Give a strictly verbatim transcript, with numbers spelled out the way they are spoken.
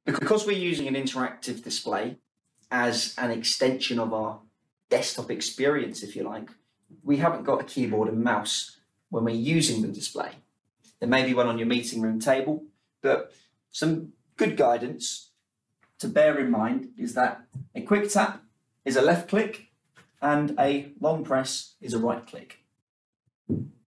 Because we're using an interactive display as an extension of our desktop experience, if you like, we haven't got a keyboard and mouse when we're using the display. There may be one on your meeting room table, but some good guidance to bear in mind is that a quick tap is a left click and a long press is a right click.